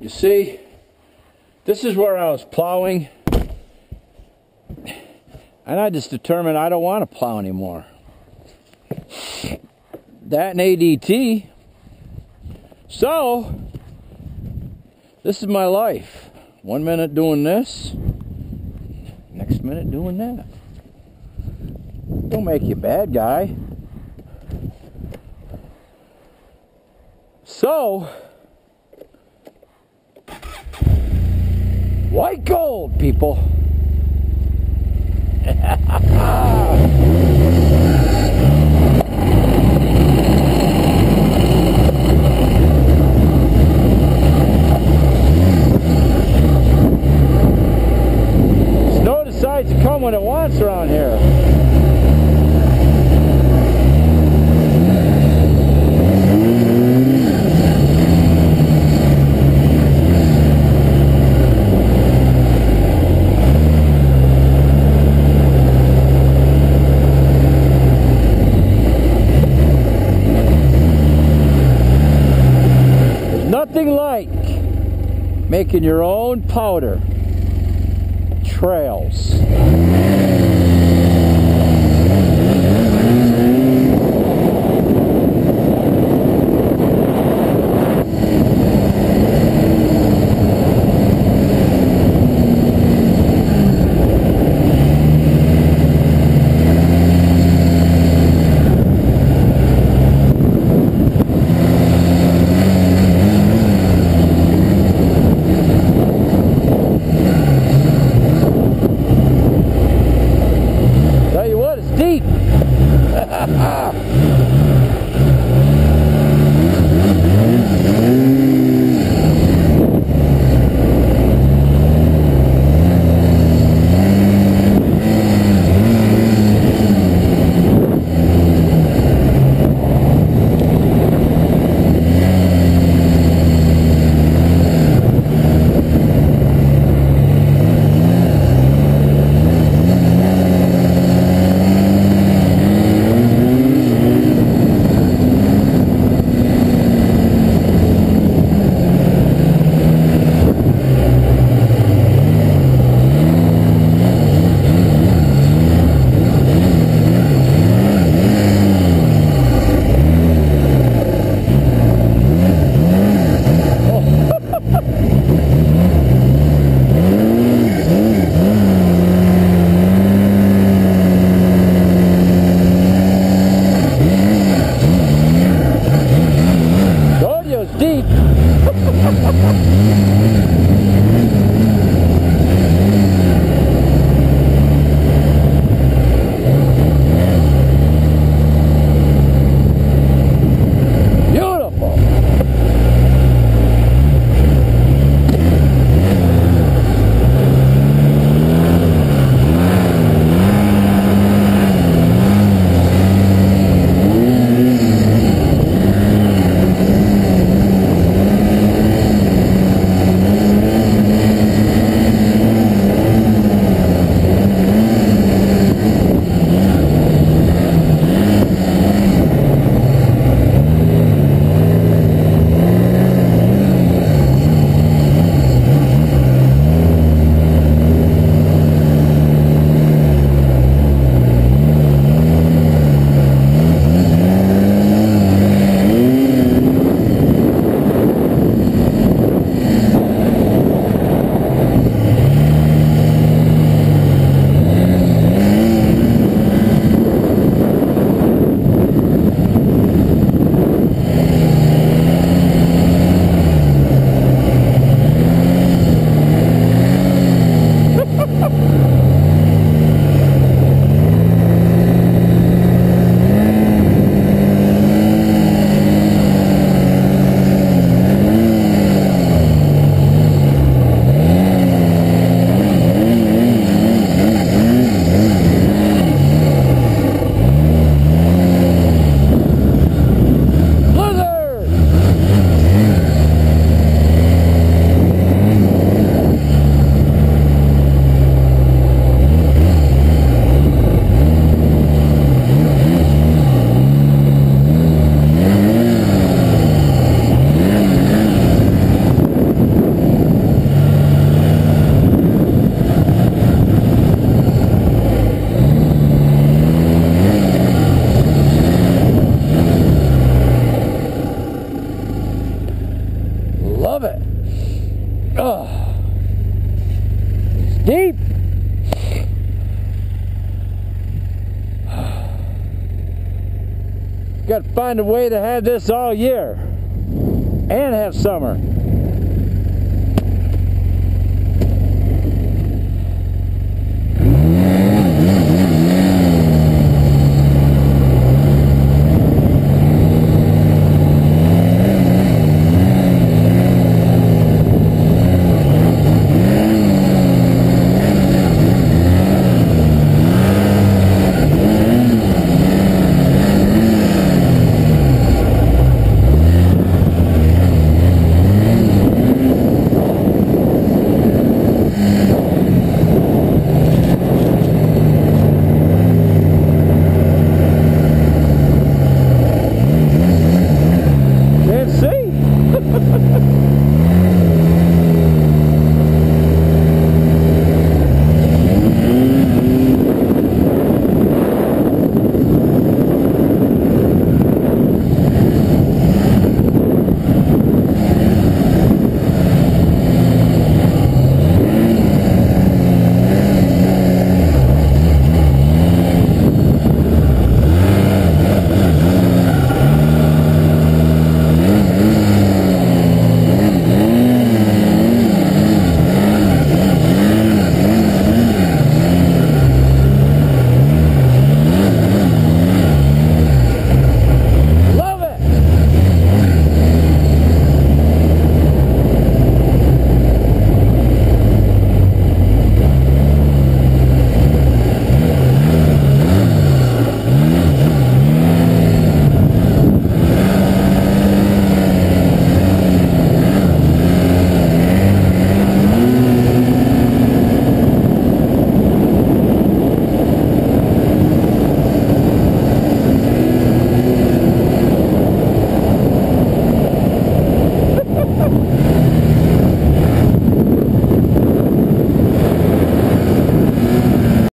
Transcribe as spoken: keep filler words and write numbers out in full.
You see, this is where I was plowing, and I just determined I don't want to plow anymore. That and A D T. So, this is my life. One minute doing this, next minute doing that. Don't make you a bad guy. So, white gold, people. Snow decides to come when it wants around here. Nothing like making your own powder trails. Deep. Beautiful. love it. Oh, it's deep. Got to find a way to have this all year and have summer.